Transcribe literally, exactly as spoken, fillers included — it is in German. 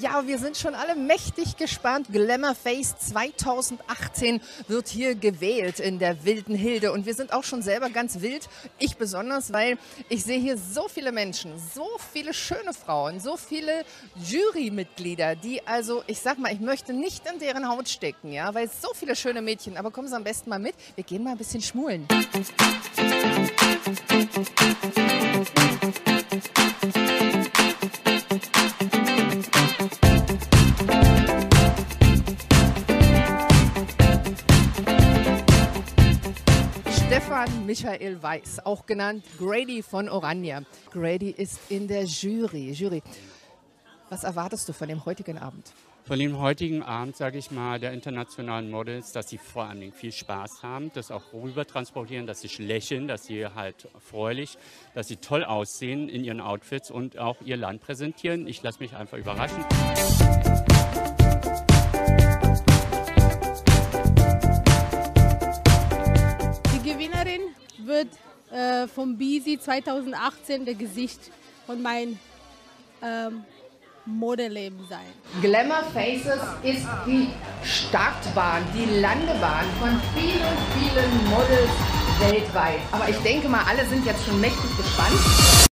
Ja, wir sind schon alle mächtig gespannt. Glamour Face zweitausendachtzehn wird hier gewählt in der wilden Hilde. Und wir sind auch schon selber ganz wild. Ich besonders, weil ich sehe hier so viele Menschen, so viele schöne Frauen, so viele Jurymitglieder, die also, ich sag mal, ich möchte nicht in deren Haut stecken, ja, weil so viele schöne Mädchen. Aber kommen Sie am besten mal mit. Wir gehen mal ein bisschen schmulen. Stefan Michael Weiß, auch genannt Grady von Orania. Grady ist in der Jury. Jury. Was erwartest du von dem heutigen Abend? Von dem heutigen Abend, sage ich mal, der internationalen Models, dass sie vor allen Dingen viel Spaß haben, das auch rüber transportieren, dass sie lächeln, dass sie halt fröhlich, dass sie toll aussehen in ihren Outfits und auch ihr Land präsentieren. Ich lasse mich einfach überraschen. Die Gewinnerin wird äh, vom B I S I zweitausendachtzehn der Gesicht von meinem ähm, Modelleben sein. Glamour Faces ist die Startbahn, die Landebahn von vielen, vielen Models weltweit. Aber ich denke mal, alle sind jetzt schon mächtig gespannt.